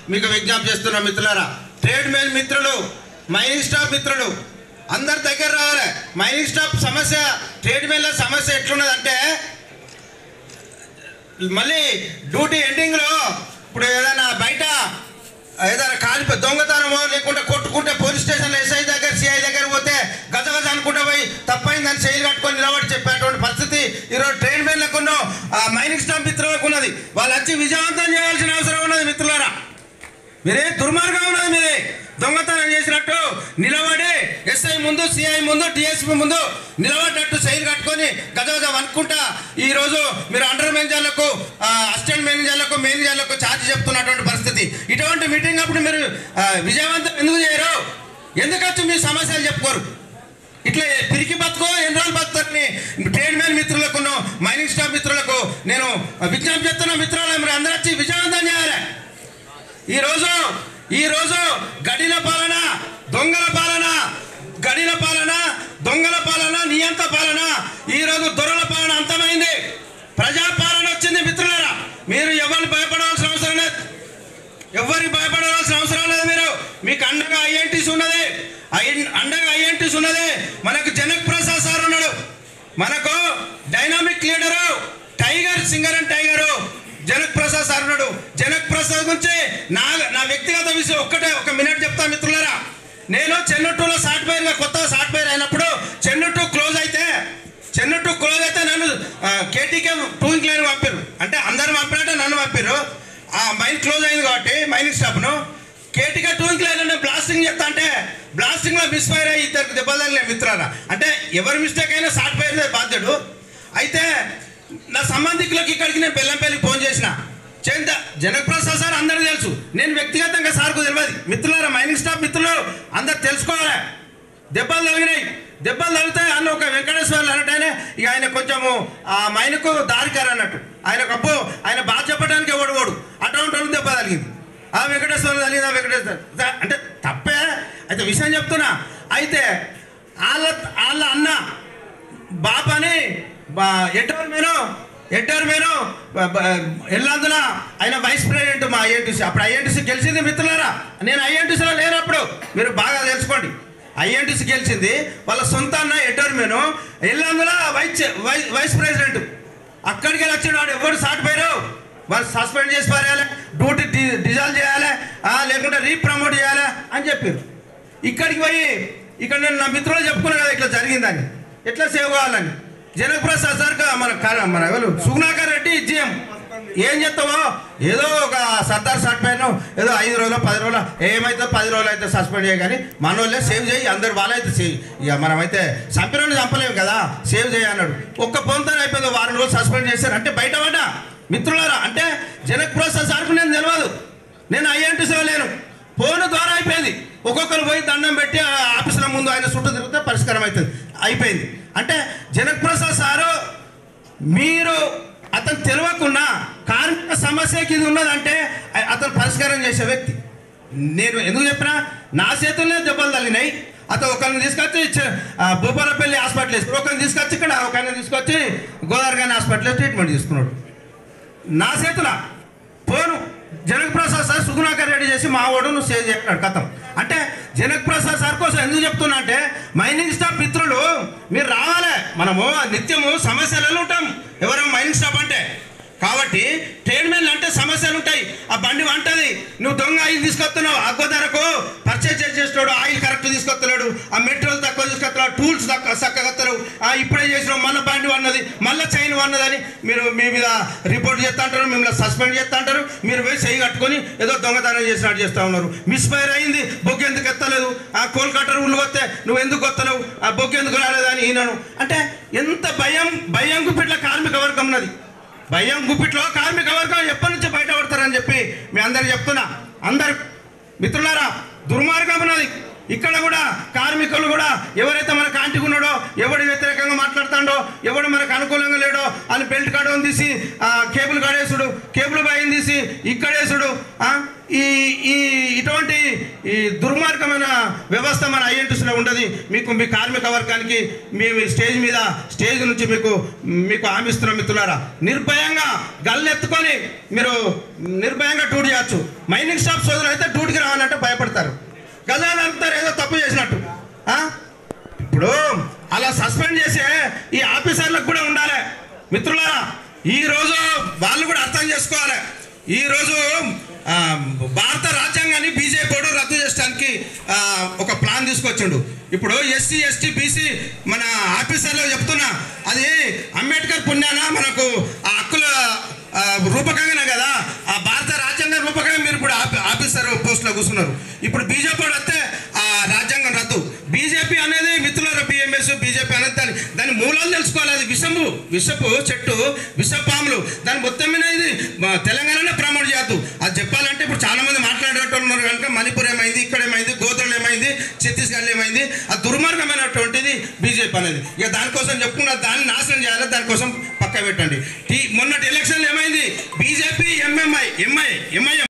మీకు విజ్ఞప్తి చేస్తున్నా మిత్రులారా. ట్రేడ్ మేల్ మిత్రులు, మైనింగ్ స్టాఫ్ మిత్రులు అందరి దగ్గర రావాలి. మైనింగ్ స్టాఫ్ సమస్య, ట్రేడ్ మేల్ సమస్య ఎట్లున్నదంటే మళ్ళీ డ్యూటీ ఎండింగ్లో ఇప్పుడు ఏదైనా బయట ఏదైనా కాలిపోయి దొంగతనమో లేకుంటే కొట్టుకుంటే పోలీస్ స్టేషన్లో ఎస్ఐ దగ్గర సిఐ దగ్గర పోతే గజ అనుకుంటే పోయి తప్పైందని చేయలు కట్టుకొని నిలబడి చెప్పేటువంటి పరిస్థితి ఈరోజు ట్రేడ్ మేన్లకు మైనింగ్ స్టాఫ్ మిత్రులకు ఉన్నది. వాళ్ళు వచ్చి విజయవంతం చేయాల్సిన అవసరం ఉన్నది మిత్రులారా. మీరే దుర్మార్గం ఉన్నది. మీరే దొంగతనం చేసినట్టు నిలబడి ఎస్ఐ ముందు, సిఐ ముందు, డిఎస్పీ ముందు నిలబడ్డట్టు శైలి కట్టుకొని గజ అనుకుంటా ఈరోజు మీరు అండర్ మేనేజర్లకు, అసిస్టెంట్ మేనేజర్లకు, మేనేజర్లకు ఛార్జ్ చెప్తున్నటువంటి పరిస్థితి. ఇటువంటి మీటింగ్ అప్పుడు మీరు విజయవంతం ఎందుకు చేయరు? ఎందుకచ్చు మీ సమస్యలు చెప్పుకోరు? ఇట్లా పిరికి బతుకో ఎన్ని రోజులు బతుకుతారని ట్రేడ్ మేన్ మిత్రులకు, మైనింగ్ స్టాఫ్ మిత్రులకు నేను విజ్ఞప్తి చేస్తున్నా. మిత్రులు మీరు అందరూ వచ్చి విజయవంతం చేయాలి. ఈరోజు గడిల పాలన, దొంగల పాలన, గడిల పాలన, దొంగల పాలన, నియంత పాలన, ఈరోజు దొరల పాలన అంతమైంది. ప్రజాపాలన వచ్చింది మిత్రులారా. మీరు ఎవరికి భయపడవలసిన అవసరం లేదు. ఎవరికి భయపడవలసిన అవసరం లేదు. మీరు మీకు అండగా ఐఎన్టీసీ ఉన్నది, మనకు జనక్ ప్రసాద్ సార్ ఉన్నాడు, మనకు dynamic leader, tiger, singer and tiger Janak Prasad sir ఉన్నాడు. జనక్ ప్రసాద్ గురించి నా వ్యక్తిగత విషయం ఒక మినిట్ చెప్తా మిత్రులారా. నేను చెన్నూరులో సాఫ్ట్వేర్గా కొత్తగా సాఫ్ట్వేర్ అయినప్పుడు చెన్నూరు క్లోజ్ అయితే నన్ను కేటీకే టూయింగ్ లైన్ పంపారు. అంటే అందరు పంపినట్టే నన్ను పంపారు. ఆ మైన్ క్లోజ్ అయింది కాబట్టి మైనింగ్ స్టాఫ్ను కేటీకే టూయింగ్ లైన్ బ్లాస్టింగ్ చేస్తా అంటే బ్లాస్టింగ్లో మిస్ఫైర్ అయ్యి ఇద్దరికి దెబ్బలు తగిలినాయి మిత్రులారా. అంటే ఎవరి మిస్టేక్ అయినా సాఫ్ట్వేర్ బాధ్యుడు. అయితే నా సంబంధికులకు ఇక్కడికి నేను బెల్లంపల్లికి ఫోన్ చేసిన. జనక్ ప్రసాద్ సార్ అందరికీ తెలుసు, నేను వ్యక్తిగతంగా సార్కు తెలియదు. మిత్రులారా, మైనింగ్ స్టాఫ్ మిత్రులు అందరు తెలుసుకోవాలి. దెబ్బలు తగిలితే అన్న ఒక వెంకటేశ్వర్లు అన్నట్టయినా ఇక ఆయన కొంచెము ఆ మైన్కు దారికారు అన్నట్టు, ఆయన బాధ చెప్పడానికి ఓడు అటువంటి వాళ్ళు దెబ్బ తగిలింది. ఆ వెంకటేశ్వర్లు తగిలింది, ఆ వెంకటేశ్వర అంటే తప్పే. అయితే విషయం చెప్తున్నా. అయితే వాళ్ళ అన్న బాపని ఎడ్డర్ మేను ఎల్లందున ఆయన వైస్ ప్రెసిడెంట్ మా ఐఎన్టీసీ. అప్పుడు ఐఎన్టీసీ గెలిచింది మిత్రులారా. నేను ఐఎన్టీసీలో లేనప్పుడు, మీరు బాగా తెలుసుకోండి. ఐఎన్టీసీ గెలిచింది వాళ్ళ సొంత అన్న ఎడ్డర్ మేను, ఎల్లందున వైస్ ప్రెసిడెంట్. అక్కడికి వెళ్ళి వచ్చాడు వాడు. ఎవరు సాటిపోయారు? వాళ్ళు సస్పెండ్ చేసి పారేయాలి, డ్యూటీ డిజాల్వ్ చేయాలి, లేకుంటే రీప్రమోట్ చేయాలి అని చెప్పారు. ఇక్కడికి పోయి ఇక్కడ నేను నా మిత్రులు చెప్పుకున్నాను కదా ఇట్లా జరిగిందని, ఎట్లా సేవ్ కావాలని. జనక్ ప్రసాద్ సార్ మన ఎవరు సుగుణాకర్ రెడ్డి జిఎం ఏం చెప్తావో ఏదో ఒక సర్దార్ సాటిపోయాను, ఏదో 5 రోజులు 10 రోజులు ఏమైతే 10 రోజులు అయితే సస్పెండ్ చేయ, కానీ మన వాళ్ళే సేవ్ చేయి, అందరు వాళ్ళైతే సేవ్. ఇక మనమైతే చంపినోని చంపలేము కదా, సేవ్ చేయి అన్నాడు. ఒక్క పొంతన అయిపోయింది, 1 వారం రోజులు సస్పెండ్ చేశారు. అంటే బయటపడ్డా మిత్రులారా. అంటే జనక్ ప్రసాద్ సార్కు నేను తెలియదు, నేను ఐఎన్టీసీలో లేను. ఫోన్ ద్వారా అయిపోయింది. ఒక్కొక్కరు పోయి దండం పెట్టి ఆఫీసుల ముందు ఆయన చుట్టూ తిరిగితే పరిష్కారం అవుతుంది, అయిపోయింది. అంటే జనక్ ప్రసాద్ సారు మీరు అతను తెలియకుండా కార్మిక సమస్యకి ఇది ఉన్నదంటే అతను పరిష్కారం చేసే వ్యక్తి. నేను ఎందుకు చెప్పినా, నా చేతుల్లోనే దెబ్బలు తగిలినాయి. అతను ఒకరిని తీసుకొచ్చి భూపాలపల్లి హాస్పిటల్ వేసుకున్నాడు, ఒకరిని తీసుకొచ్చి ఇక్కడ, ఒకరిని తీసుకొచ్చి గోదావరిగాని హాస్పిటల్లో ట్రీట్మెంట్ తీసుకున్నాడు. నా చేతుల ఫోను జనక్ ప్రసాద్ సార్ సుగుణాకర్ రెడ్డి చేసి మా ఓడు నువ్వు సేవ్ చేస్తున్నాడు కథం. అంటే జనక్ ప్రసాద్ సార్ కోసం ఎందుకు చెప్తున్నా అంటే, మైనింగ్ స్టాఫ్ మిత్రులు మీరు రావాలి. మనము నిత్యము సమస్యలలో ఉంటాం ఎవరైనా మైనింగ్ స్టాఫ్ అంటే. కాబట్టి ట్రేడ్ మెన్లు అంటే సమస్యలు ఉంటాయి. ఆ బండి వంటది, నువ్వు దొంగ ఆయిల్ తీసుకొస్తున్నావు, అగ్గో ధరకు పర్చేజ్ చేసేస్తాడు, ఆయిల్ కరెక్ట్ తీసుకొస్తున్నాడు, ఆ మెటీరియల్ తక్కువ తీసుకొస్తున్నాడు, టూల్స్ చక్కగా వస్తారు, ఇప్పుడే చేసినావు, మళ్ళీ బండి వన్నది, మళ్ళీ చైన్ వన్నదని మీరు మీ మీద రిపోర్ట్ చేస్తూ అంటారు, మిమ్మల్ని సస్పెండ్ చేస్తూ అంటారు. మీరు పోయి చేయి కట్టుకొని ఏదో దొంగతనం చేసినట్టు చేస్తూ ఉన్నారు. మిస్ఫైర్ అయింది, బొగ్గు ఎందుకు ఎత్తలేదు, ఆ కోల్కటర్ ఉళ్ళు వస్తే నువ్వు ఎందుకు వస్తలేవు, ఆ బొగ్గు ఎందుకు రాలేదని ఈయనను. అంటే ఎంత భయం గుప్పిట్ల కార్మిక వర్గం ఉన్నది. భయం గుప్పిట్లో కార్మిక వర్గం ఎప్పటి నుంచి బయటపడతారని చెప్పి మీ అందరికి చెప్తున్నా. అందరు మిత్రులారా, దుర్మార్గం ఉన్నది. ఇక్కడ కూడా కార్మికులు కూడా ఎవరైతే మనకు ఆంటీకి ఉన్నాడో, ఎవడు వ్యతిరేకంగా మాట్లాడుతాడో, ఎవడు మనకు అనుకూలంగా లేడో అని బెల్ట్ కాడని తీసి కేబుల్ కాడేసుడు, కేబుల్ బాయిని తీసి ఇక్కడేసుడు, ఇటువంటి ఈ దుర్మార్గమైన వ్యవస్థ మన ఐఎన్టీసీలో ఉండదు. మీకు మీ కార్మిక వర్గానికి మేము స్టేజ్ నుంచి మీకు హామీ ఇస్తున్నాం మిత్రులారా. నిర్భయంగా గల్లెత్తుకొని మీరు నిర్భయంగా డ్యూటీ చేయొచ్చు. మైనింగ్ షాప్ సోదరులు అయితే డ్యూటీకి రావాలంటే భయపడతారు, గజాలు అంటారు ఏదో తప్పు చేసినట్టు. ఇప్పుడు అలా సస్పెండ్ చేసే ఈ ఆఫీసర్లకు కూడా ఉండాలి మిత్రులారా. ఈరోజు వాళ్ళు కూడా అర్థం చేసుకోవాలి. ఈరోజు భారత రాజ్యాంగాన్ని బీజేపీ రద్దు చేయడానికి ఒక ప్లాన్ తీసుకొచ్చిండు. ఇప్పుడు ఎస్సీ ఎస్టీ బీసీ మన ఆఫీసర్లు చెప్తున్నా, అది అంబేద్కర్ పుణ్యాన మనకు ఆ హక్కుల రూపకంగానే కదా, ఆ భారత రాజ్యాంగం రూపకంగా మీరు ఇప్పుడు ఆఫీసర్ పోస్టులో కూర్చున్నారు. ఇప్పుడు బీజేపీ వస్తే ఆ రాజ్యాంగం రద్దు. బీజేపీ అనేది మిత్రుల బిఎంఎస్ బీజేపీ అనేది దాని మూలాలు తెలుసుకోవాలి. అది విషపు చెట్టు, విషపాములు, దాని మొత్తం మీద ఇది తెలంగాణలో ప్రమోట్ చేయద్దు. అది చెప్పాలంటే ఇప్పుడు చాలా మంది మాట్లాడేటట్టు ఉన్నారు కనుక మణిపూర్ ఏమైంది, ఇక్కడ ఏమైంది, గోత్రలు ఏమైంది, ఛత్తీస్గఢ్లో ఏమైంది, ఆ దుర్మార్గమైనటువంటిది బీజేపీ అనేది. ఇక దానికోసం చెప్పుకున్న దాన్ని నాశనం చేయాలి, దానికోసం పక్క పెట్టండి. మొన్నటి ఎలక్షన్లు ఏమైంది, బీజేపీ ఎంఐఎం